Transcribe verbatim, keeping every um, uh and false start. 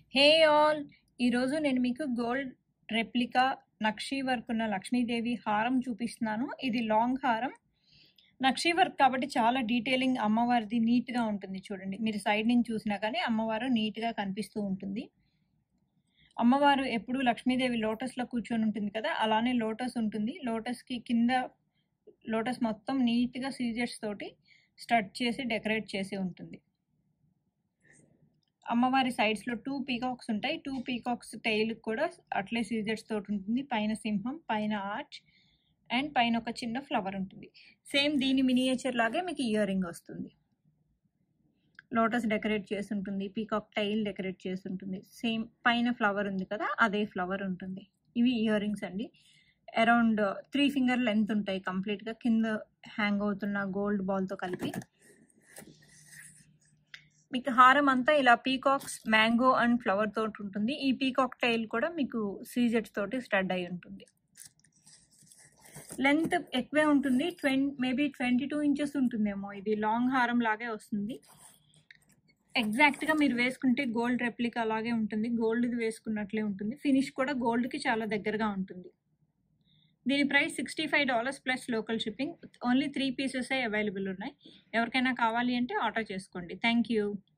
Hey all, ఈరోజు నేను మీకు గోల్డ్ రెప్లికా నక్షి వర్క్ ఉన్న లక్ష్మీదేవి హారం చూపిస్తున్నాను. ఇది లాంగ్ హారం, నక్షి వర్క్ కాబట్టి చాలా డీటెయిలింగ్, అమ్మవారిది నీట్గా ఉంటుంది. చూడండి, మీరు సైడ్ నుంచి చూసినా కానీ అమ్మవారు నీట్గా కనిపిస్తూ ఉంటుంది. అమ్మవారు ఎప్పుడు లక్ష్మీదేవి లోటస్లో కూర్చొని ఉంటుంది కదా, అలానే లోటస్ ఉంటుంది. లోటస్కి కింద లోటస్ మొత్తం నీట్గా సీజర్స్ తోటి స్టడ్ చేసి డెకరేట్ చేసి ఉంటుంది. అమ్మవారి సైడ్స్లో టూ పీకాక్స్ ఉంటాయి. టూ పీకాక్స్ టైల్ కూడా అట్లే సీజర్స్ తోటి ఉంటుంది. పైన సింహం, పైన ఆర్చ్ అండ్ పైన ఒక చిన్న ఫ్లవర్ ఉంటుంది. సేమ్ దీని మినియేచర్ లాగే మీకు ఇయర్ రింగ్ వస్తుంది. లోటస్ డెకరేట్ చేసి ఉంటుంది, పీకాక్ టైల్ డెకరేట్ చేసి ఉంటుంది. సేమ్ పైన ఫ్లవర్ ఉంది కదా, అదే ఫ్లవర్ ఉంటుంది. ఇవి ఇయర్ రింగ్స్ అండి. అరౌండ్ త్రీ ఫింగర్ లెంత్ ఉంటాయి కంప్లీట్గా, కింద హ్యాంగ్ అవుతున్న గోల్డ్ బాల్తో కలిపి. మీకు హారం అంతా ఇలా పీకాక్స్, మ్యాంగో అండ్ ఫ్లవర్ తోటి ఉంటుంది. ఈ పీకాక్ టైల్ కూడా మీకు సీజెట్స్ తోటి స్టడ్ అయి ఉంటుంది. లెంత్ ఎక్కువే ఉంటుంది, twenty maybe twenty two inches ఉంటుందేమో. ఇది లాంగ్ హారం లాగే వస్తుంది. ఎగ్జాక్ట్గా మీరు వేసుకుంటే గోల్డ్ రెప్లికా అలాగే ఉంటుంది, గోల్డ్ది వేసుకున్నట్లే ఉంటుంది. ఫినిష్ కూడా గోల్డ్కి చాలా దగ్గరగా ఉంటుంది. దీని price sixty five dollars plus local shipping. Only three pieces available ఉన్నాయి. ఎవరికైనా కావాలి అంటే ఆర్డర్ చేసుకోండి. Thank you.